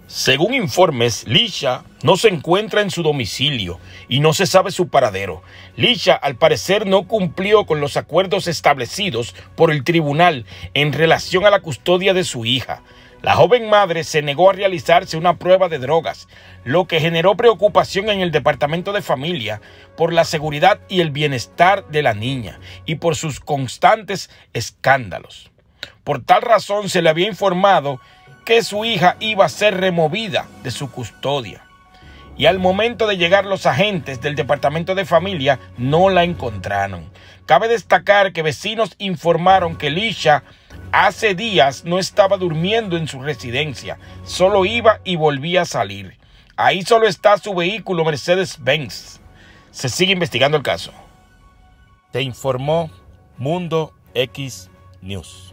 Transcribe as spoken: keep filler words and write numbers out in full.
Según informes, Lisha no se encuentra en su domicilio y no se sabe su paradero. Lisha, al parecer, no cumplió con los acuerdos establecidos por el tribunal en relación a la custodia de su hija. La joven madre se negó a realizarse una prueba de drogas, lo que generó preocupación en el Departamento de Familia por la seguridad y el bienestar de la niña y por sus constantes escándalos. Por tal razón, se le había informado que su hija iba a ser removida de su custodia. Y al momento de llegar los agentes del Departamento de Familia, no la encontraron. Cabe destacar que vecinos informaron que Lisha hace días no estaba durmiendo en su residencia, solo iba y volvía a salir. Ahí solo está su vehículo Mercedes-Benz. Se sigue investigando el caso. Te informó Mundo X News.